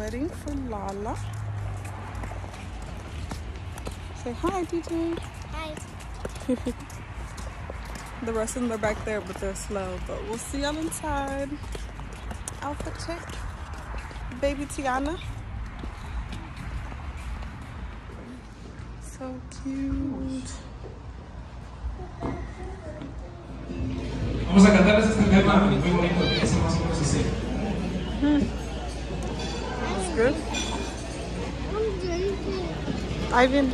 waiting for Lala. Say hi, PJ. Hi. The rest of them are back there, but they're slow. But we'll see y'all inside. Outfit check. Baby Tiana. So cute. Vamos a cantarles este tema muy bonito que es más o menos así. That's good. Ivan.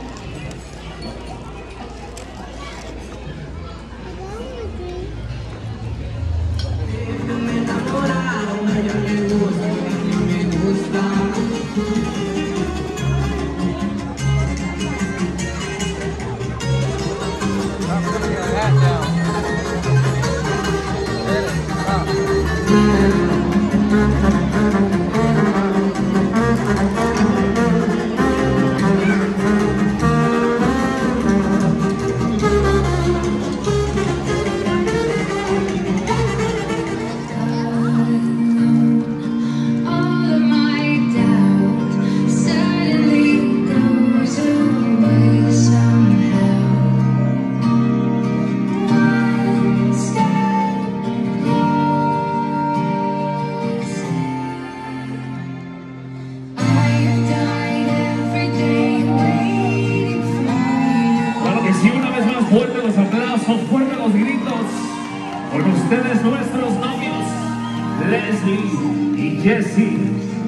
Fuerte los aplausos, fuerte los gritos por ustedes, nuestros novios, Leslie y Jessie.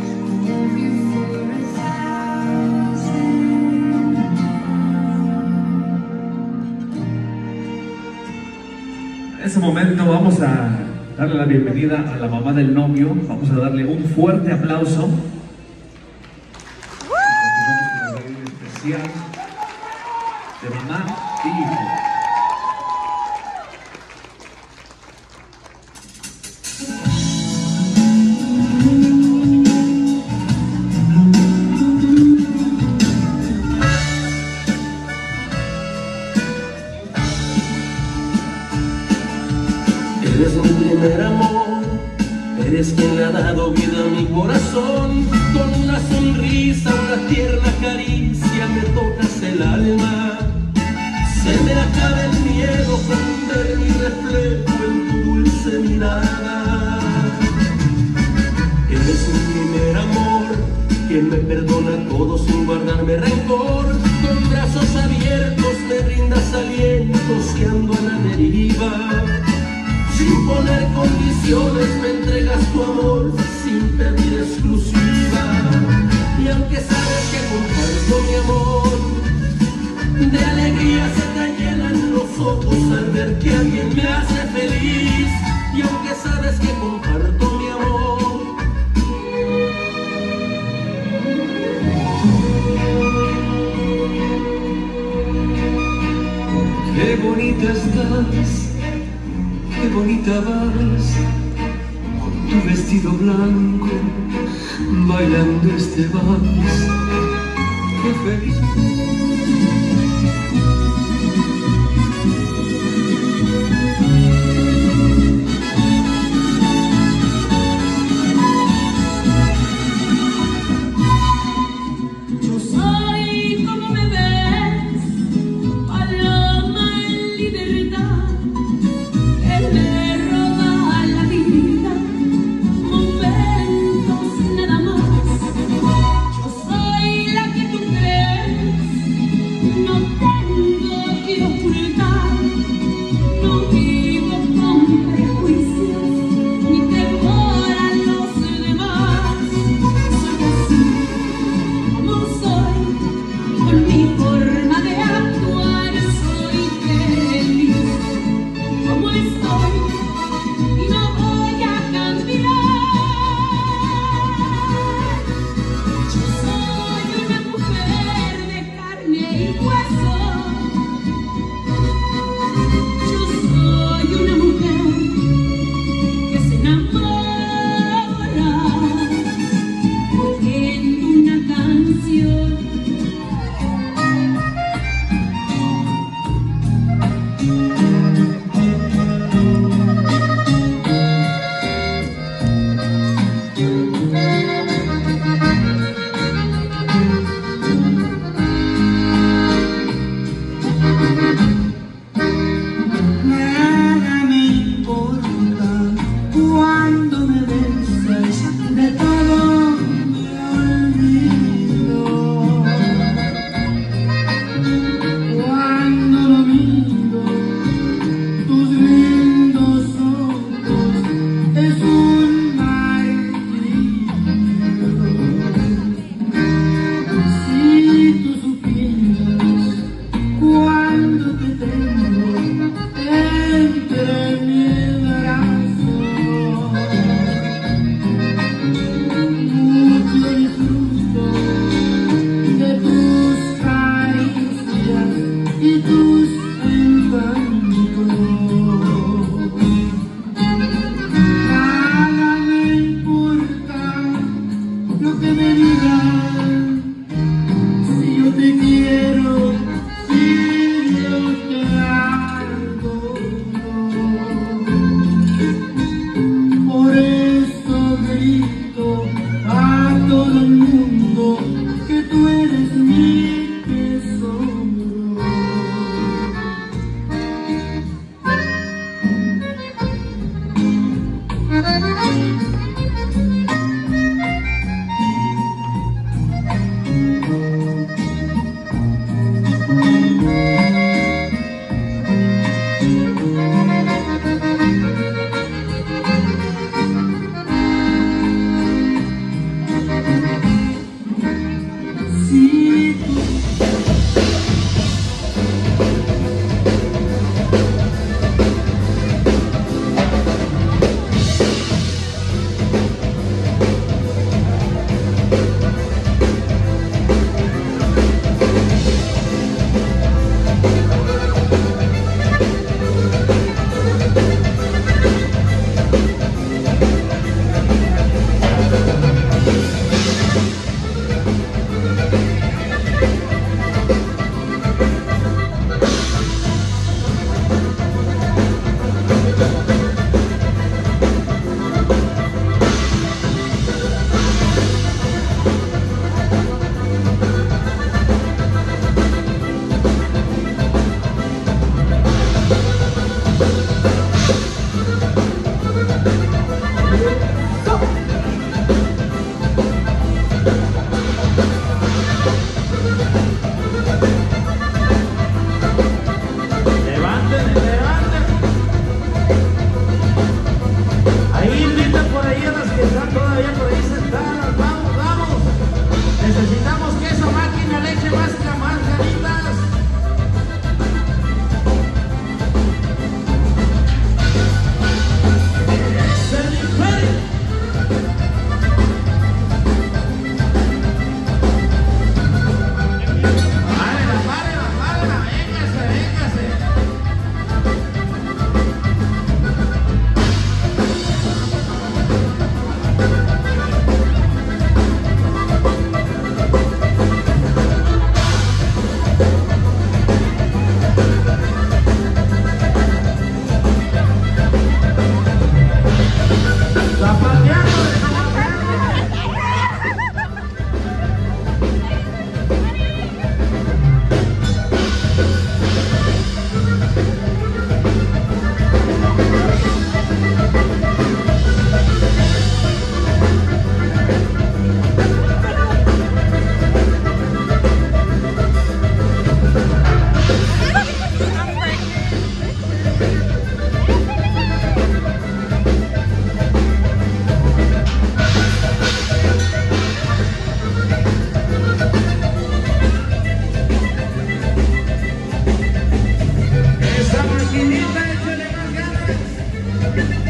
En ese momento vamos a darle la bienvenida a la mamá del novio. Vamos a darle un fuerte aplauso. Continuamos con la vida especial de mamá y hijo. Eres mi primer amor, eres quien le ha dado vida a mi corazón. Con una sonrisa, una tierna caricia me tocas el alma. Se me acaba el miedo con ver mi reflejo en tu dulce mirada. Eres mi primer amor, quien me perdona todo sin guardarme rencor. Con brazos abiertos me brindas aliento si ando a la deriva. Sin poner condiciones me entregas tu amor sin pedir exclusiva. Y aunque sabes que comparto mi amor, de alegría se te llenan los ojos al ver que alguien me hace feliz. Y aunque sabes que comparto mi amor, qué bonita estás, qué bonita vas, con tu vestido blanco, bailando este vals, qué feliz. tus encantos. Nada me importa lo que me digan, si yo te quiero, si yo te amo. Por eso grito a todo el mundo que tú eres mi tesoro. Si tú Levanten, levanten. Ahí invita por ahí a las que están todavía por ahí sentadas. Vamos, vamos. Necesitamos que esa máquina le eche más ganitas. ¡Se libere! ¡Párela, párela, párela! ¡Véngase, véngase! ¡Zapateando, zapateando! Esa maquinita, échale más ganas.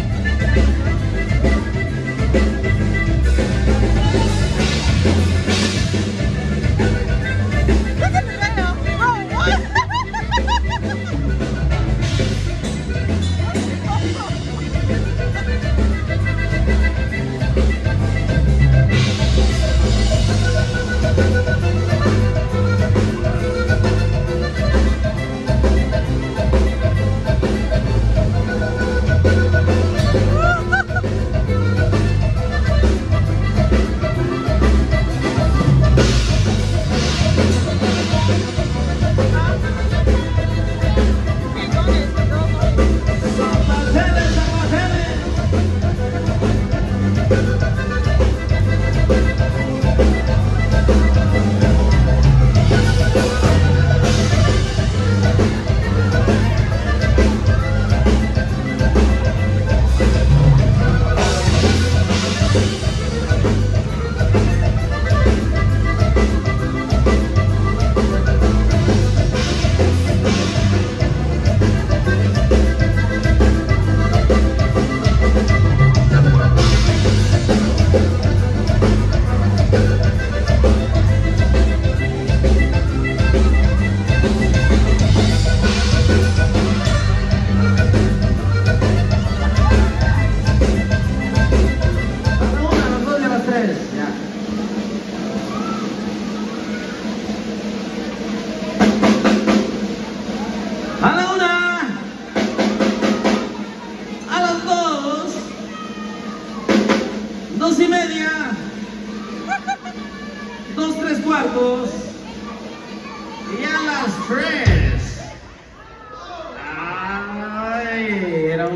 Zapatele, zapatele.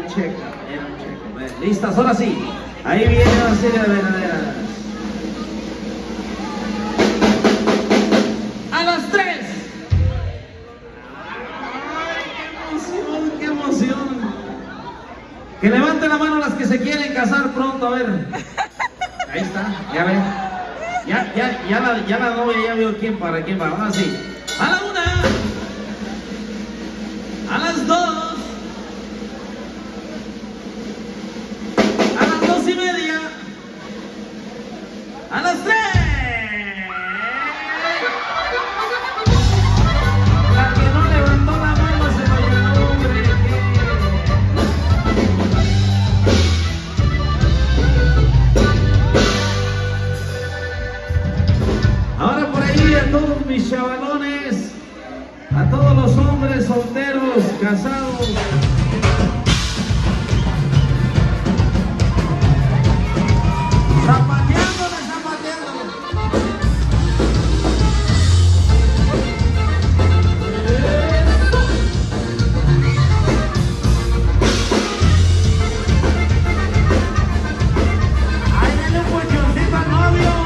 un cheque. ¿Listas? Ahora sí. Ahí viene la serie de verdaderas. A las 3. ¡Qué emoción! Que levanten la mano las que se quieren casar pronto, a ver. Ahí está, ya ven. Ya la novia ya vio quién para quién va. Ahora sí. A la 1. A las 2. A las 2:30. A las 3. La que no levantó la mano se lo llevó, hombre. Ahora por ahí a todos mis chavalones, a todos los hombres solteros, casados. Zapateándole, zapateándole. Ahí dale un colchoncito al novio.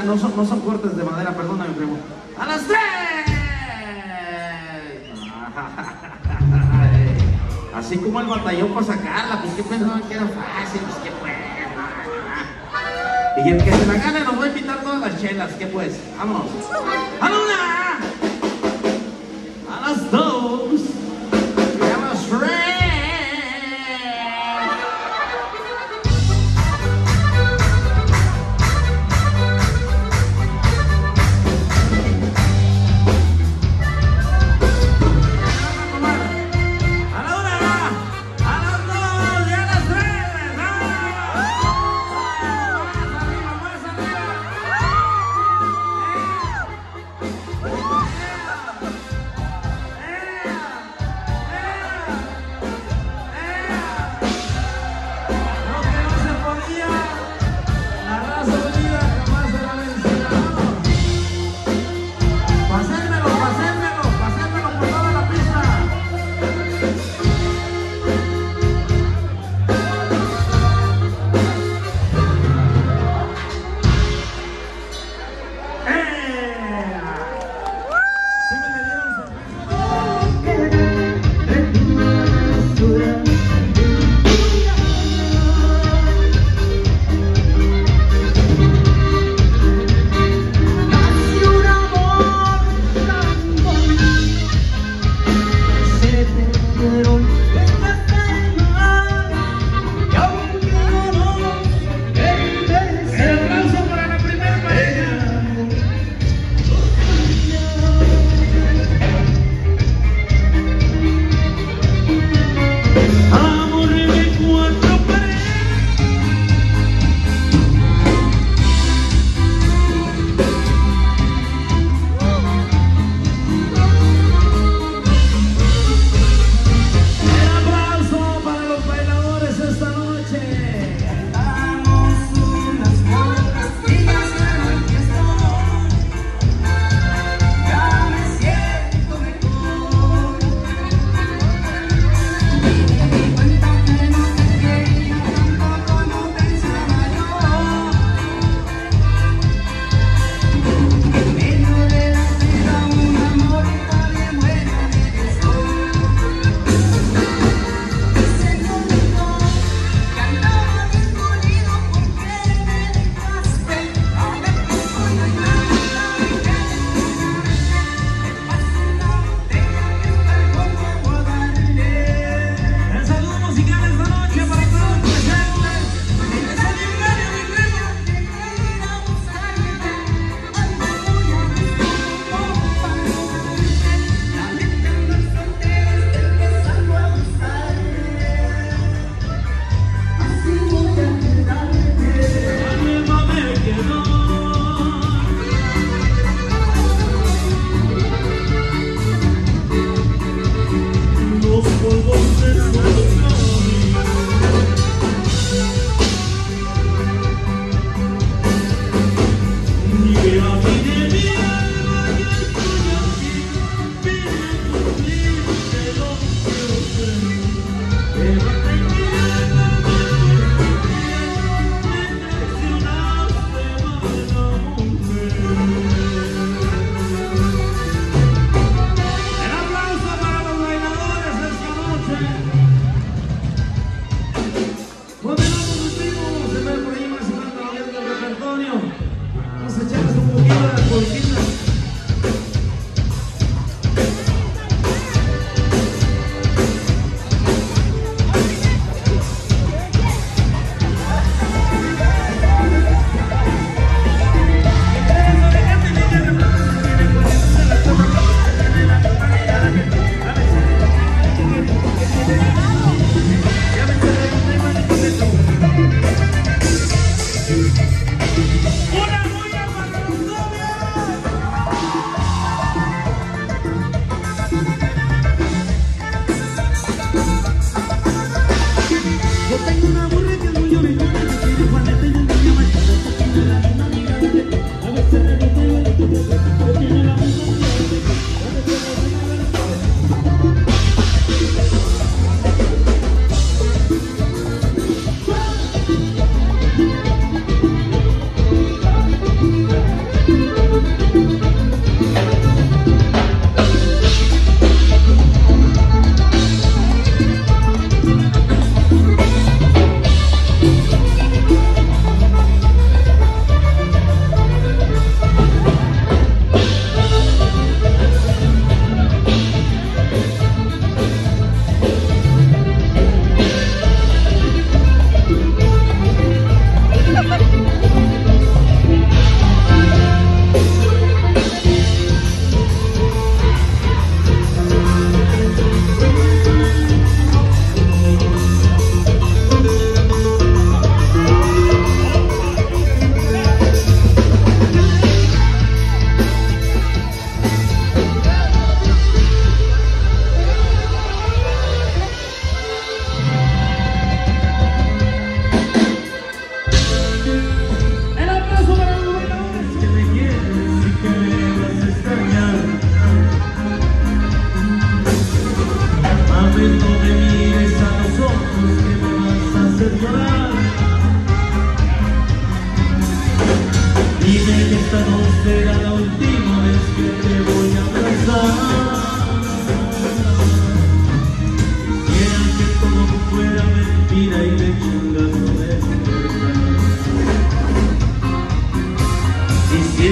no son cortes de madera, perdóname, primo. ¡A las 3! Así como él batalló para sacarla, pues que pensaban que era fácil, pues que pues. Y el que se la gane nos va a invitar todas las chelas, ¿qué pues? Vámonos. ¡A la 1! ¡A las 2! ¡Y a las 3!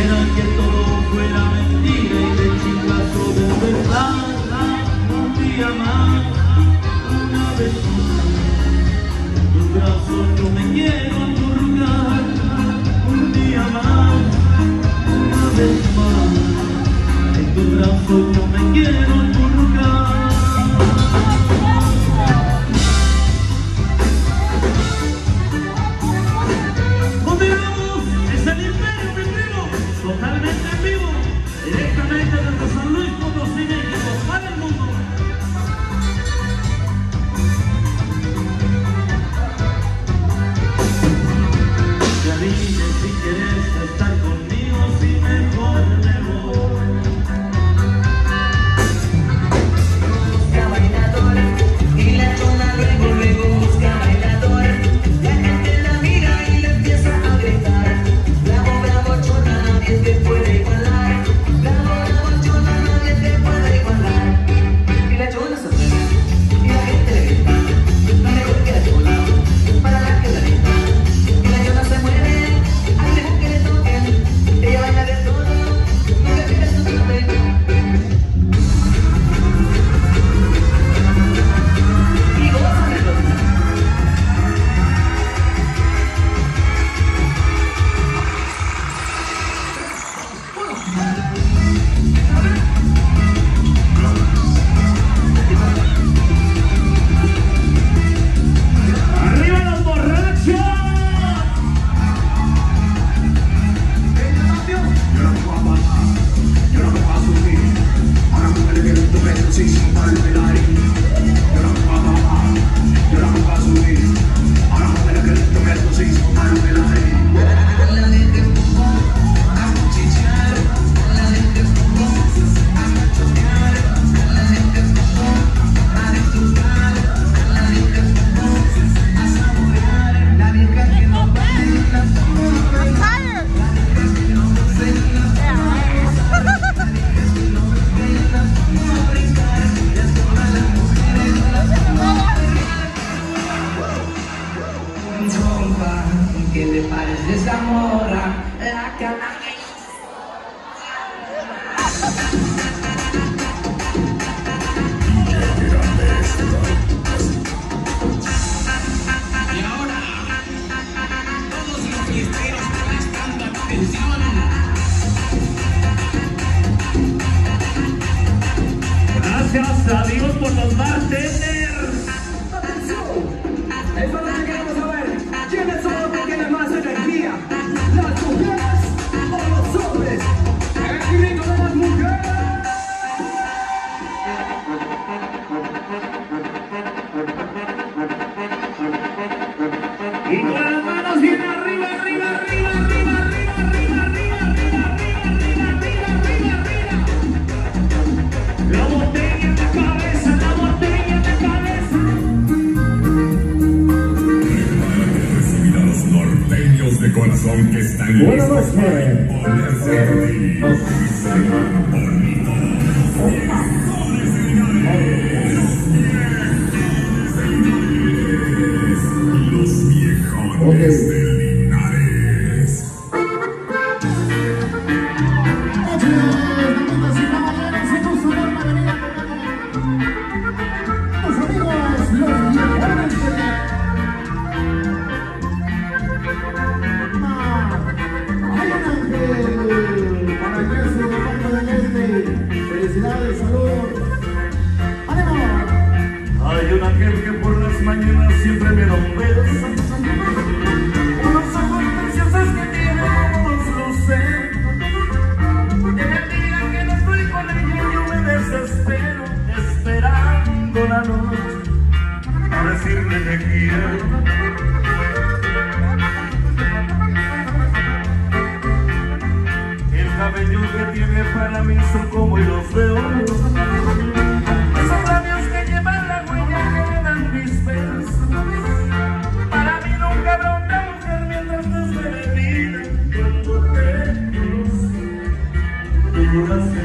creyera que todo fuera mentira y de chingazo de verdad. Un día más, una vez más, en tus brazos yo me quiero acurrucar. Un día más, una vez más, en tus brazos yo me quiero acurrucar. Totalmente en vivo, directamente desde San Luis Potosí, México, para el mundo. Ya dime si quieres estar conmigo, si mejor me voy. Busca bailadora y la chona luego busca bailadora. La gente la mira y le empieza a gritar. Bravo, bravo, chona. Nadie te puede igualar, bravo, bravo, chona, nadie te puede igualar. Y la chona se mueve, y la gente le grita, no mejor que la chona, para la que la grita. Y la chona se mueve, al ritmo que le toquen, ella baila de todo, no le pides su nombre. Y goza de todo. ¡Arriba los borrachos! Yo no me voy a matar, yo no me voy a subir. Ahora me duele que tu pecho sí se para el bailarín. Yo no me voy a matar, yo no me voy a subir. Ahora me duele que tu pecho sí se para el bailarín. La gente fuma, a cuchillar, la gente fuma, a machonear, la gente fuma, a disfrutar, la gente fuma, a saborear, la vieja que no baila, I'm tired. ¿qué le parece esa morra? La canalla. Y ahora, todos los fiesteros prestando atención. Gracias a Dios por los bartenders. ¡Atención! Es lo que queremos saber. ¿Quiénes son los que tienen más energía? ¿Las mujeres o los hombres? ¡El grito de las mujeres! Y con las manos bien arriba, arriba, arriba, arriba, arriba, arriba, arriba, arriba, arriba, arriba, arriba. La botella en la cabeza, la botella en la cabeza. Recibir a los norteños de corazón que están listos para imponerse a ti. Serán bonitos. Los viejones de Linares. Felicidades, saludos. ¡Ánimo! Hay un ángel que por las mañanas siempre me da un beso. Unos ojos preciosos que tienen ojos luceros. En el día que no estoy con ella yo me desespero, esperando la noche a decirle que quiero. El cabello que tiene para mí son como hilos de oro. Esos labios que llevan la huella que me dan mis besos. Para mí nunca habrá una mujer mientras no esté de vida. Cuando te conocí, tú la sé.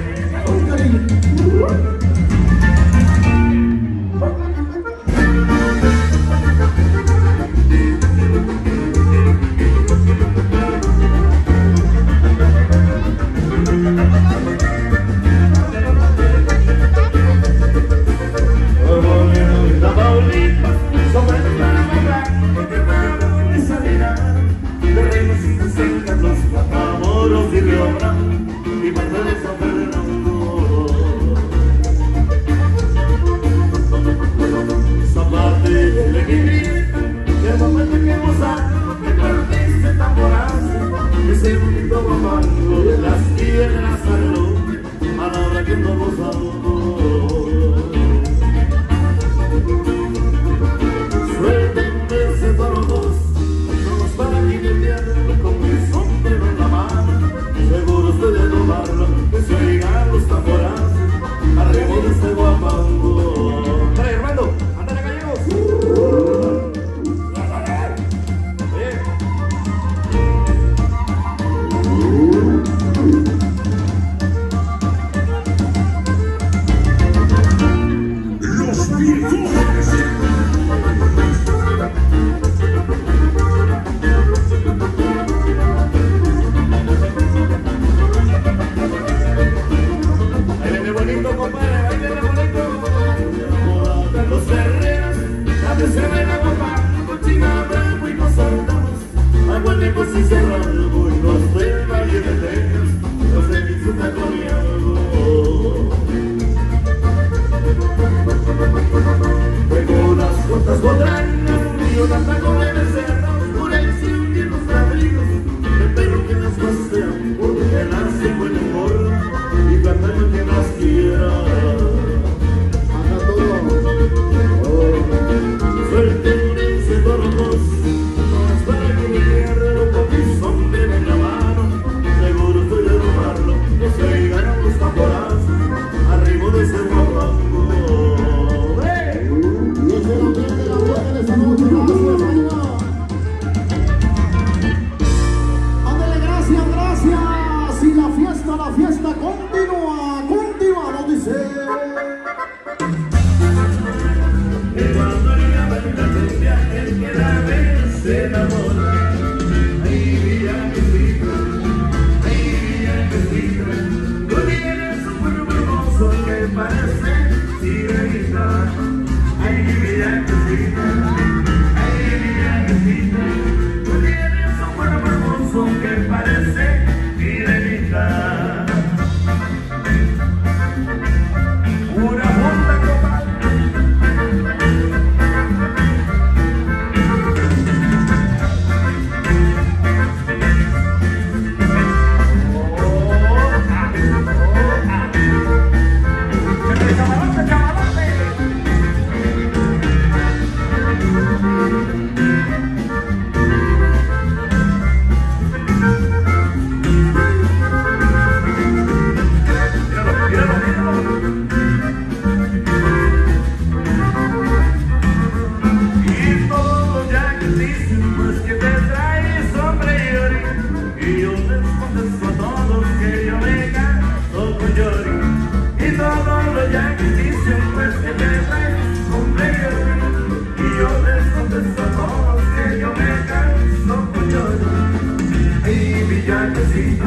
taconeando. Traigo las botas botanas y una taco de becerros, por ahí sin ir los abrigos, el perro que las pasea, porque las tengo en el morro y canta yo que las quiera. Anda todo. Suerte un encetorros, no es para que me pierda lo papizón de en la mano. Seguro estoy de robarlo, no se ganan los tamborazos, arriba de ese guapango. Y ese lo tiene la buena de esa noche, gracias, amigo. Ándale, gracias, gracias. Y la fiesta continúa, nos dice. Que cuando ella baila cumbia, el que la ve se enamora. Ay, villaquecito, tú tienes un cuerpo hermoso que parece sirenita. Ay, villaquecito, tú tienes un cuerpo hermoso que parece sirenita. Una junta copa. Y todos los yaquis dicen pues que te traes sombrero, y yo les contesto a todos que yo me caso con Yori. Y todos los yaquis dicen pues que te traes sombrero, y yo les contesto a todos que yo me caso con Yori. Ay, villaquecito,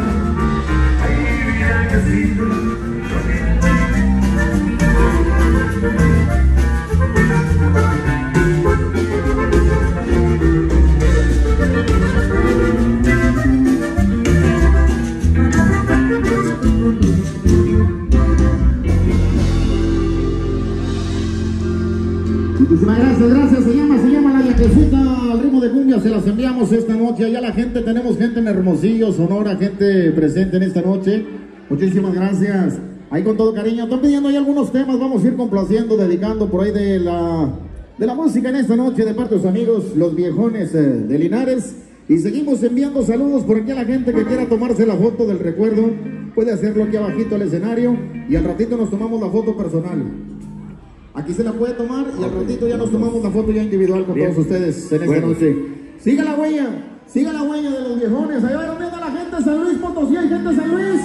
Muchísimas gracias, se llama la yaquecita al ritmo de cumbia, se las enviamos esta noche. Allá la gente, tenemos gente en Hermosillo, Sonora, gente presente en esta noche. Muchísimas gracias. Ahí con todo cariño, están pidiendo ahí algunos temas, vamos a ir complaciendo, dedicando por ahí de la música en esta noche de parte de sus amigos, los viejones de Linares. Y seguimos enviando saludos por aquí a la gente que quiera tomarse la foto del recuerdo. Puede hacerlo aquí abajito al escenario y al ratito nos tomamos la foto personal. Aquí se la puede tomar y al ratito ya nos tomamos la foto ya individual con todos ustedes en esta noche. Siga la huella de los viejones. Allá donde anda la gente de San Luis Potosí, hay gente de San Luis.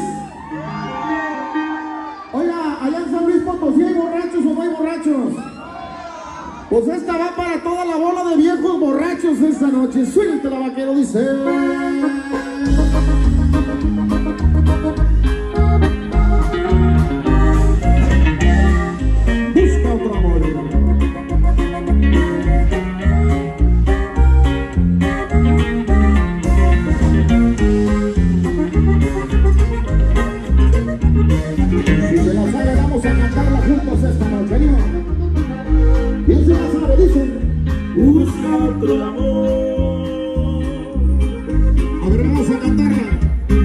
Oiga, allá en San Luis Potosí hay borrachos o no hay borrachos. Pues esta va para toda la bola de viejos borrachos esta noche. Suéltela, vaquero, dice. Busca otro amor. Si se la sabe, vamos a cantarla juntos esta noche. Anima. ¿Quién se la sabe? Dice. busca otro amor. A ver, vamos a cantarla.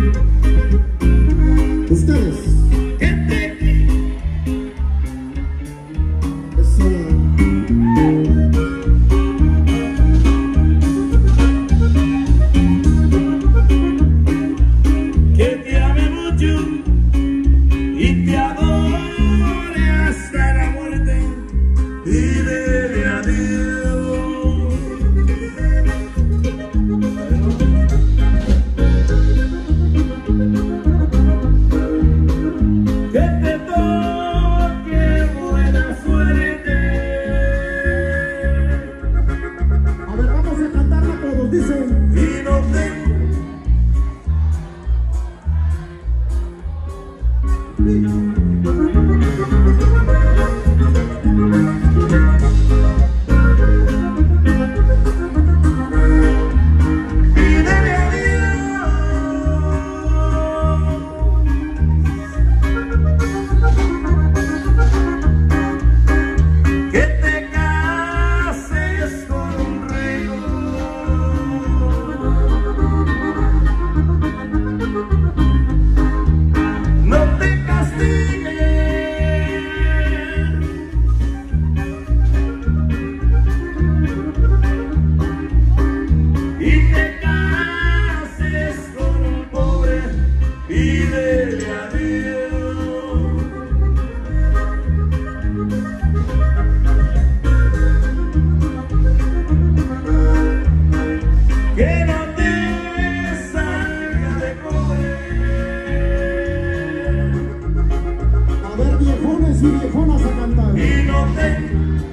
Ustedes. decirle adiós. Que no te salga de comer. A ver, viejones y viejonas a cantar. Y no te